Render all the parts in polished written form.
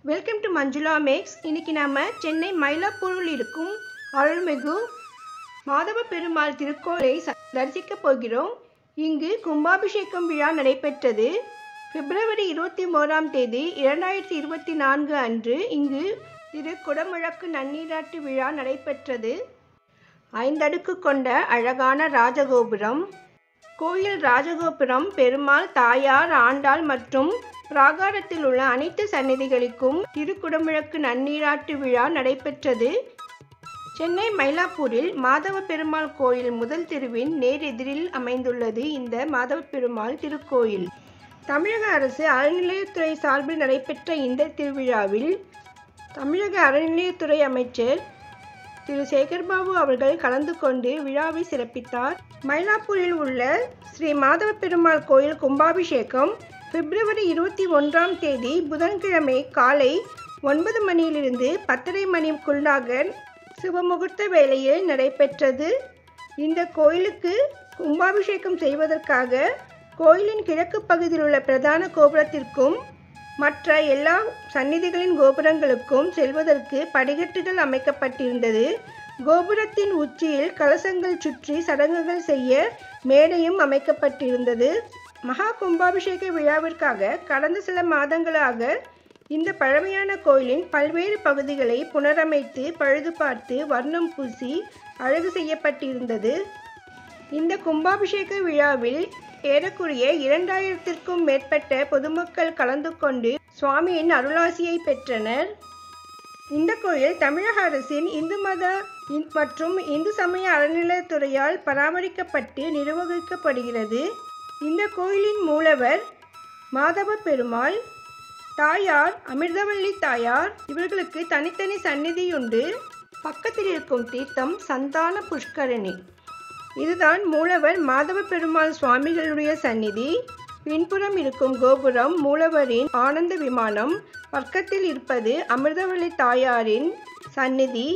Welcome to manjulamakes. இன்னைக்கு நாம சென்னை மயிலாப்பூரில் இருக்கும் அருள்மிகு மாதவ பெருமாள் திருக்கோயிலை தரிசிக்க போகிறோம். இங்கு கும்பாபிஷேகம் விழா நடைபெற்றது. பிப்ரவரி 21ஆம் தேதி 2024 அன்று இங்கு திருக்குடமுழக்கு நன்னீராட்டு விழா நடைபெற்றது. 5 அடுக்கு கொண்ட அழகான ராஜகோபுரம். கோயில் ராஜகோபுரம் பெருமாள், தாயார், ஆண்டாள் மற்றும் பிராகாரத்தில் உள்ள அனைத்து சந்நிதிகளுக்கும் திருக்குடமுழக்கு நன்னீராட்டு விழா நடைபெற்றது. சென்னை மயிலாப்பூரில் மாதவ பெருமாள் கோயில் முதல் தெருவின் நேர் எதிரில் அமைந்துள்ளது இந்த மாதவ பெருமாள் திருக்கோயில். தமிழக அரசு அறநிலையத்துறை சார்பில் நடைபெற்ற இந்த திருவிழாவில் தமிழக அறநிலையத்துறை அமைச்சர் திரு சேகர்பாபு அவர்கள் கலந்து கொண்டு விழாவை சிறப்பித்தார். மயிலாப்பூரில் உள்ள ஸ்ரீ மாதவ பெருமாள் கோயில் கும்பாபிஷேகம் பிப்ரவரி 21ஆம் தேதி புதன்கிழமை காலை 9 மணியிலிருந்து 10:30 மணிக்குள்ளாக சுபமுகூர்த்த வேளையில் நடைபெற்றது. இந்த கோயிலுக்கு கும்பாபிஷேகம் செய்வதற்காக கோயிலின் கிழக்கு பகுதியில் உள்ள பிரதான கோபுரத்திற்கும் மற்ற எல்லா சந்நிதிகளின் கோபுரங்களுக்கும் செல்வதற்கு படிக்கட்டுகள் அமைக்கப்பட்டிருந்தது. கோபுரத்தின் உச்சியில் கலசங்கள் சுற்றி சடங்குகள் செய்ய மேடையும் அமைக்கப்பட்டிருந்தது. மகா கும்பாபிஷேக விழாவிற்காக கடந்த சில மாதங்களாக இந்த பழமையான கோயிலின் பல்வேறு பகுதிகளை புனரமைத்து பழுது பார்த்து வர்ணம் பூசி அழகு செய்யப்பட்டிருந்தது. இந்த கும்பாபிஷேக விழாவில் ஏறக்குறைய 2000த்திற்கும் மேற்பட்ட பொதுமக்கள் கலந்து கொண்டு சுவாமியின் அருளாசியை பெற்றனர். இந்த கோயில் தமிழக அரசின் இந்து மத மற்றும் இந்து சமய அறநிலையத்துறையால் பராமரிக்கப்பட்டு நிர்வகிக்கப்படுகிறது. இந்த கோயிலின் மூலவர் மாதவ பெருமாள், தாயார் அமிர்தவல்லி தாயார், இவர்களுக்கு தனித்தனி சந்நிதியுண்டு. பக்கத்தில் இருக்கும் தீர்த்தம் சந்தான புஷ்கரணி. இதுதான் மூலவர் மாதவ பெருமாள் சுவாமிகளுடைய சந்நிதி. பின்புறம் இருக்கும் கோபுரம் மூலவரின் ஆனந்த விமானம். பக்கத்தில் இருப்பது அமிர்தவல்லி தாயாரின் சந்நிதி.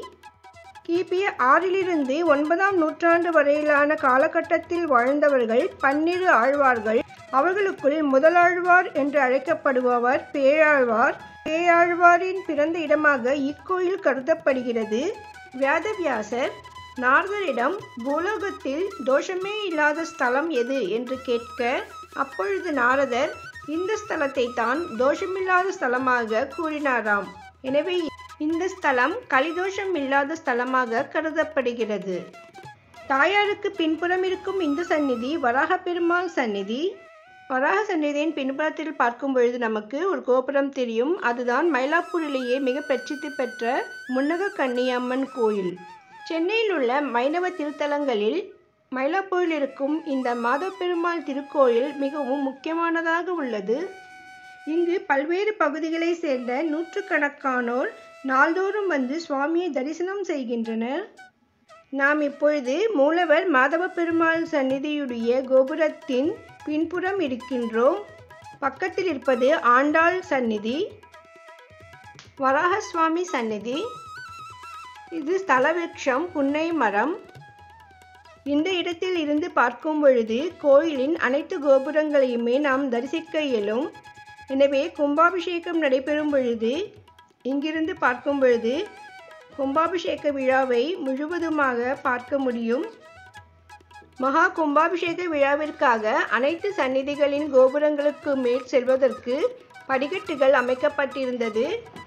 கிபி 6லிருந்து 9ஆம் நூற்றாண்டு வரையிலான காலகட்டத்தில் வாழ்ந்தவர்கள் 12 ஆழ்வார்கள். அவர்களுக்குள் முதலாழ்வார் என்று அழைக்கப்படுபவர் பேயாழ்வார். பேயாழ்வாரின் பிறந்த இடமாக இக்கோயில் கருதப்படுகிறது. வேதவியாசர் நாரதரிடம் பூலோகத்தில் தோஷமே இல்லாத ஸ்தலம் எது என்று கேட்க, அப்பொழுது நாரதர் இந்த ஸ்தலத்தை தான் தோஷமில்லாத ஸ்தலமாக கூறினாராம். எனவே இந்த ஸ்தலம் கலிதோஷம் இல்லாத ஸ்தலமாக கருதப்படுகிறது. தாயாருக்கு பின்புறம் இருக்கும் இந்த சந்நிதி வராக பெருமாள் சந்நிதி. வராக சந்நிதியின் பின்புறத்தில் பார்க்கும் பொழுது நமக்கு ஒரு கோபுரம் தெரியும். அதுதான் மயிலாப்பூரிலேயே மிக பிரசித்தி பெற்ற முன்னக கன்னியம்மன் கோயில். சென்னையில் உள்ள வைணவ திருத்தலங்களில் மயிலாப்பூரில் இருக்கும் இந்த மாதவ பெருமாள் திருக்கோயில் மிகவும் முக்கியமானதாக உள்ளது. இங்கு பல்வேறு பகுதிகளை சேர்ந்த நூற்றுக்கணக்கானோர் நாள்தோறும் வந்து சுவாமியை தரிசனம் செய்கின்றனர். நாம் இப்பொழுது மூலவர் மாதவ பெருமாள் சந்நிதியுடைய கோபுரத்தின் பின்புறம் இருக்கின்றோம். பக்கத்தில் இருப்பது ஆண்டாள் சந்நிதி, வராக சுவாமி சந்நிதி. இது ஸ்தலவிருட்சம் புன்னை மரம். இந்த இடத்தில் இருந்து பார்க்கும் பொழுது கோயிலின் அனைத்து கோபுரங்களையுமே நாம் தரிசிக்க இயலும். எனவே கும்பாபிஷேகம் நடைபெறும் பொழுது இங்கிருந்து பார்க்கும் பொழுது கும்பாபிஷேக விழாவை முழுவதுமாக பார்க்க முடியும். மகா கும்பாபிஷேக விழாவிற்காக அனைத்து சந்நிதிகளின் கோபுரங்களுக்கு மேல் செல்வதற்கு படிக்கட்டுகள் அமைக்கப்பட்டிருந்தது.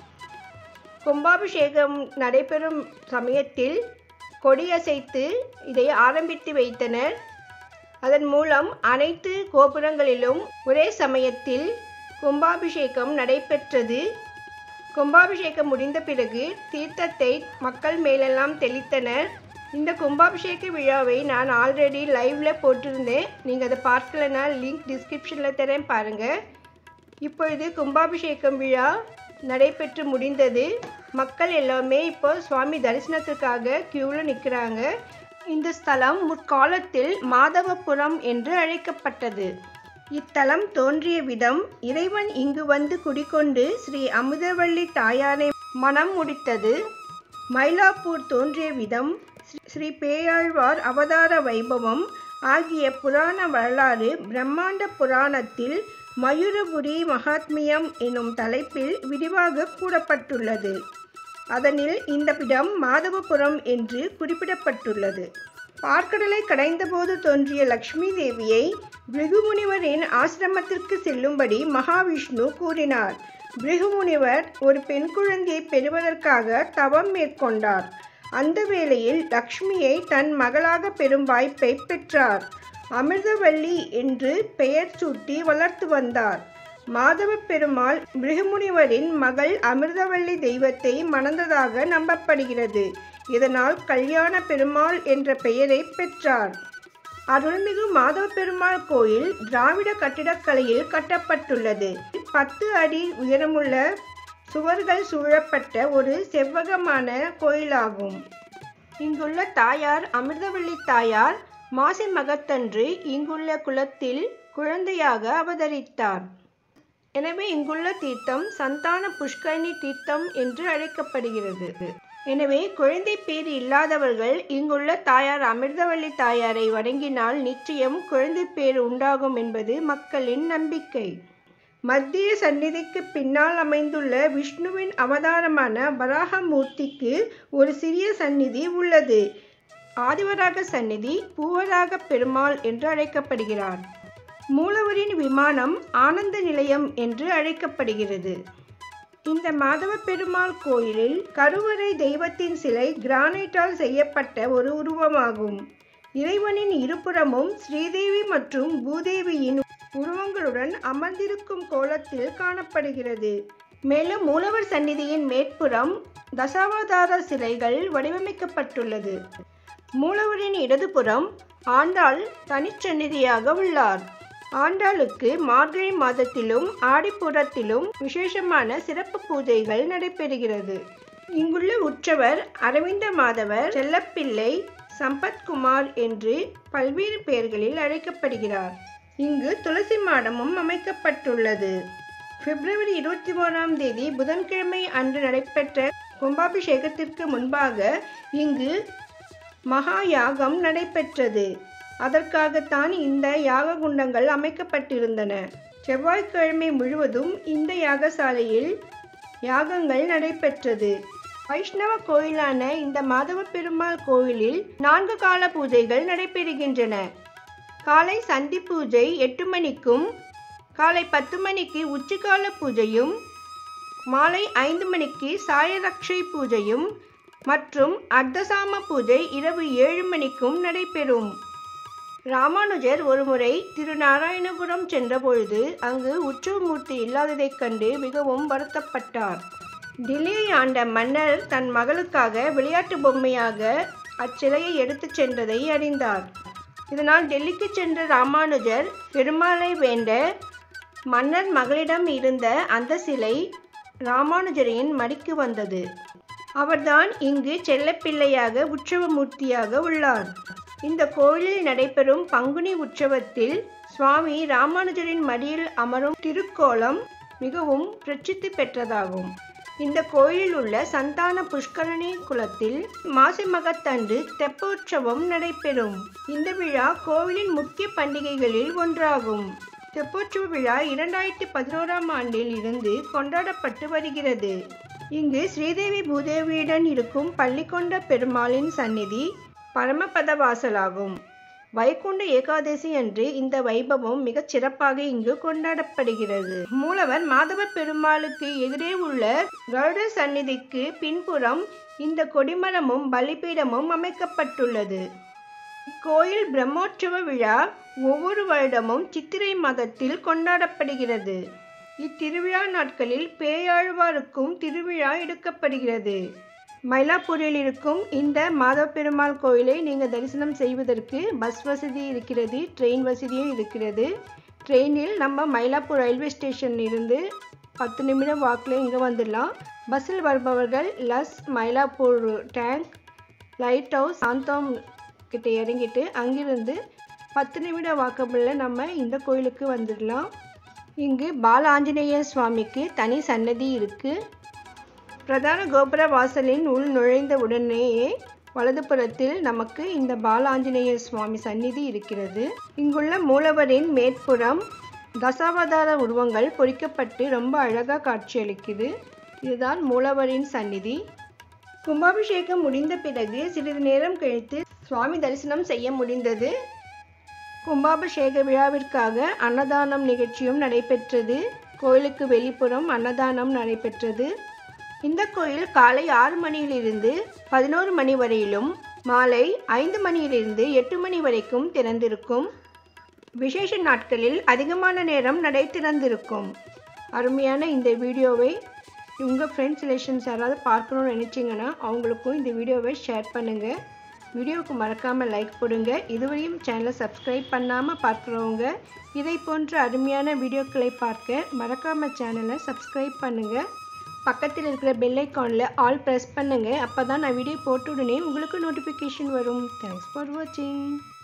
கும்பாபிஷேகம் நடைபெறும் சமயத்தில் கொடியசைத்து இதை ஆரம்பித்து வைத்தனர். அதன் மூலம் அனைத்து கோபுரங்களிலும் ஒரே சமயத்தில் கும்பாபிஷேகம் நடைபெற்றது. கும்பாபிஷேகம் முடிந்த பிறகு தீர்த்தத்தை மக்கள் மேலெல்லாம் தெளித்தனர். இந்த கும்பாபிஷேக விழாவை நான் ஆல்ரெடி லைவ்ல போட்டிருந்தேன். நீங்கள் அதை பார்க்கலன்னா லிங்க் டிஸ்கிரிப்ஷனில் தரேன், பாருங்கள். இப்பொழுது கும்பாபிஷேகம் விழா நடைபெற்று முடிந்தது. மக்கள் எல்லாமே இப்போ சுவாமி தரிசனத்துக்காக கியூவில் நிற்கிறாங்க. இந்த ஸ்தலம் முற்காலத்தில் மாதவபுரம் என்று அழைக்கப்பட்டது. இத்தலம் தோன்றிய விதம், இறைவன் இங்கு வந்து குடிகொண்டு ஸ்ரீ அமிர்தவல்லி தாயாரை மனம் முடித்தது. மயிலாப்பூர் தோன்றிய விதம், ஸ்ரீ பேயாழ்வார் அவதார வைபவம் ஆகிய புராண வரலாறு பிரம்மாண்ட புராணத்தில் மயூரபுரி மகாத்மியம் எனும் தலைப்பில் விரிவாக கூறப்பட்டுள்ளது. அதனில் இந்த இடம் மாதவபுரம் என்று குறிப்பிடப்பட்டுள்ளது. பார்க்கடலை கடைந்தபோது தோன்றிய லக்ஷ்மி தேவியை பிருகுமுனிவரின் ஆசிரமத்திற்கு செல்லும்படி மகாவிஷ்ணு கூறினார். பிருகுமுனிவர் ஒரு பெண் குழந்தையை பெறுவதற்காக தவம் மேற்கொண்டார். அந்த வேளையில் லக்ஷ்மியை தன் மகளாக பெறும் வாய்ப்பை பெற்றார். அமிர்தவல்லி என்று பெயர் சூட்டி வளர்த்து வந்தார். மாதவ பெருமாள் பிருகுமுனிவரின் மகள் அமிர்தவல்லி தெய்வத்தை மணந்ததாக நம்பப்படுகிறது. இதனால் கல்யாண பெருமாள் என்ற பெயரை பெற்றார். அருள்மிகு மாதவ பெருமாள் கோயில் திராவிட கட்டிடக்கலையில் கட்டப்பட்டுள்ளது. 10 அடி உயரமுள்ள சுவர்கள் சூழப்பட்ட ஒரு செவ்வகமான கோயிலாகும். இங்குள்ள தாயார் அமிர்தவல்லி தாயார் மாசி மகத்தன்று இங்குள்ள குளத்தில் குழந்தையாக அவதரித்தார். எனவே இங்குள்ள தீர்த்தம் சந்தான புஷ்கரணி தீர்த்தம் என்று அழைக்கப்படுகிறது. எனவே குழந்தை பேறு இல்லாதவர்கள் இங்குள்ள தாயார் அமிர்தவல்லி தாயாரை வணங்கினால் நிச்சயம் குழந்தை பேறு உண்டாகும் என்பது மக்களின் நம்பிக்கை. மத்திய சந்நிதிக்கு பின்னால் அமைந்துள்ள விஷ்ணுவின் அவதாரமான வராகமூர்த்திக்கு ஒரு சிறிய சந்நிதி உள்ளது. ஆதிவராக சந்நிதி பூவராக பெருமாள் என்று அழைக்கப்படுகிறார். மூலவரின் விமானம் ஆனந்த நிலையம் என்று அழைக்கப்படுகிறது. இந்த மாதவ பெருமாள் கோயிலில் கருவறை தெய்வத்தின் சிலை கிரானைட்டால் செய்யப்பட்ட ஒரு உருவமாகும். இறைவனின் இருபுறமும் ஸ்ரீதேவி மற்றும் பூதேவியின் உருவங்களுடன் அமர்ந்திருக்கும் கோலத்தில் காணப்படுகிறது. மேலும் மூலவர் சந்நிதியின் மேற்புறம் தசாவதார சிலைகள் வடிவமைக்கப்பட்டுள்ளது. மூலவரின் இடதுபுறம் ஆண்டாள் தனிச்சந்நிதியாக உள்ளார். ஆண்டாளுக்கு மார்கழி மாதத்திலும் ஆடிப்பூரத்திலும் விசேஷமான சிறப்பு பூஜைகள் நடைபெறுகிறது. இங்குள்ள உற்சவர் அரவிந்த மாதவர், செல்லப்பிள்ளை, சம்பத்குமார் என்று பல்வேறு பெயர்களில் அழைக்கப்படுகிறார். இங்கு துளசி மாடமும் அமைக்கப்பட்டுள்ளது. பிப்ரவரி 21ஆம் தேதி புதன்கிழமை அன்று நடைபெற்ற கும்பாபிஷேகத்திற்கு முன்பாக இங்கு மகா யாகம் நடைபெற்றது. அதற்காகத்தான் இந்த யாக குண்டங்கள் அமைக்கப்பட்டிருந்தன. செவ்வாய்க்கிழமை முழுவதும் இந்த யாகசாலையில் யாகங்கள் நடைபெற்றது. வைஷ்ணவ கோயிலான இந்த மாதவ பெருமாள் கோயிலில் 4 கால பூஜைகள் நடைபெறுகின்றன. காலை சந்தி பூஜை 8 மணிக்கும், காலை 10 மணிக்கு உச்சிகால பூஜையும், மாலை 5 மணிக்கு சாயரக்ஷை பூஜையும் மற்றும் அர்த்தசாம பூஜை இரவு 7 மணிக்கும் நடைபெறும். ராமானுஜர் ஒருமுறை திருநாராயணபுரம் சென்றபொழுது அங்கு உற்சவமூர்த்தி இல்லாததைக் கண்டு மிகவும் வருத்தப்பட்டார். டில்லியை ஆண்ட மன்னர் தன் மகளுக்காக விளையாட்டு பொம்மையாக அச்சிலையை எடுத்துச் சென்றதை அறிந்தார். இதனால் டெல்லிக்கு சென்ற ராமானுஜர் பெருமாளை வேண்ட மன்னர் மகளிடம் இருந்த அந்த சிலை ராமானுஜரின் மடிக்கு வந்தது. அவர்தான் இங்கு செல்லப்பிள்ளையாக உற்சவமூர்த்தியாக உள்ளார். இந்த கோயிலில் நடைபெறும் பங்குனி உற்சவத்தில் சுவாமி ராமானுஜரின் மடியில் அமரும் திருக்கோலம் மிகவும் பிரசித்தி பெற்றதாகும். இந்த கோயிலில் உள்ள சந்தான புஷ்கரணி குளத்தில் மாசி மகத்தன்று தெப்போற்சவம் நடைபெறும். இந்த விழா கோவிலின் முக்கிய பண்டிகைகளில் ஒன்றாகும். தெப்போற்சவ விழா 2011ஆம் ஆண்டில் இருந்து கொண்டாடப்பட்டு வருகிறது. இங்கு ஸ்ரீதேவி பூதேவியுடன் இருக்கும் பள்ளிக்கொண்ட பெருமாளின் சந்நிதி பரமபத வாசலாகும். வைகுண்ட ஏகாதசி அன்று இந்த வைபவம் மிகச் சிறப்பாக இங்கு கொண்டாடப்படுகிறது. மூலவர் மாதவ பெருமாளுக்கு எதிரே உள்ள கருட சந்நிதிக்கு பின்புறம் இந்த கொடிமரமும் பலிபீடமும் அமைக்கப்பட்டுள்ளது. இக்கோயில் பிரம்மோற்சவ விழா ஒவ்வொரு வருடமும் சித்திரை மாதத்தில் கொண்டாடப்படுகிறது. இத்திருவிழா நாட்களில் பேயாழ்வாருக்கும் திருவிழா எடுக்கப்படுகிறது. மயிலாப்பூரில் இருக்கும் இந்த மாதவ பெருமாள் கோயிலை நீங்கள் தரிசனம் செய்வதற்கு பஸ் வசதி இருக்கிறது, ட்ரெயின் வசதியும் இருக்கிறது. ட்ரெயினில் நம்ம மயிலாப்பூர் ரயில்வே ஸ்டேஷன் இருந்து 10 நிமிடம் வாக்கில் இங்கே வந்துடலாம். பஸ்ஸில் வருபவர்கள் Luz, Mylapore tank, light house, Santhome கிட்ட இறங்கிட்டு அங்கிருந்து 10 நிமிட வாக்கபிளில் நம்ம இந்த கோயிலுக்கு வந்துடலாம். இங்கு பால ஆஞ்சநேயர் சுவாமிக்கு தனி சன்னதி இருக்குது. பிரதான கோபுர வாசலின் உள் நுழைந்த உடனேயே வலதுபுறத்தில் நமக்கு இந்த பால ஆஞ்சநேயர் சுவாமி சந்நிதி இருக்கிறது. இங்குள்ள மூலவரின் மேற்புறம் தசாவதார உருவங்கள் பொறிக்கப்பட்டு ரொம்ப அழகாக காட்சியளிக்குது. இதுதான் மூலவரின் சந்நிதி. கும்பாபிஷேகம் முடிந்த பிறகு சிறிது நேரம் கழித்து சுவாமி தரிசனம் செய்ய முடிந்தது. கும்பாபிஷேக விழாவிற்காக அன்னதானம் நிகழ்ச்சியும் நடைபெற்றது. கோயிலுக்கு வெளிப்புறம் அன்னதானம் நடைபெற்றது. இந்த கோயில் காலை 6 மணியிலிருந்து 11 மணி வரையிலும் மாலை 5 மணியிலிருந்து 8 மணி வரைக்கும் திறந்திருக்கும். விசேஷ நாட்களில் அதிகமான நேரம் நடை திறந்திருக்கும். அருமையான இந்த வீடியோவை உங்கள் ஃப்ரெண்ட்ஸ் ரிலேஷன்ஸ் யாராவது பார்க்கணும்னு நினச்சிங்கன்னா அவங்களுக்கும் இந்த வீடியோவை ஷேர் பண்ணுங்கள். வீடியோவுக்கு மறக்காமல் லைக் போடுங்க. இதுவரையும் சேனலை சப்ஸ்கிரைப் பண்ணாமல் பார்க்குறவங்க இதை போன்ற அருமையான வீடியோக்களை பார்க்க மறக்காமல் சேனலை சப்ஸ்கிரைப் பண்ணுங்கள். பக்கத்தில் இருக்கிற பெல் ஐக்கானில் ஆல் ப்ரெஸ் பண்ணுங்கள். அப்போ தான் நான் வீடியோ போட்ட உடனே உங்களுக்கு நோட்டிஃபிகேஷன் வரும். தேங்க்ஸ் ஃபார் வாட்சிங்.